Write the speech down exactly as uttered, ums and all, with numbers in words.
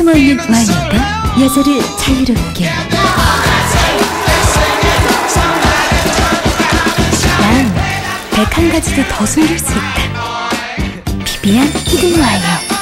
숨어있는 와이어가 여자를 자유롭게. 난 백 한 가지도 더 숨길 수 있다. 비비안 히든 와이어.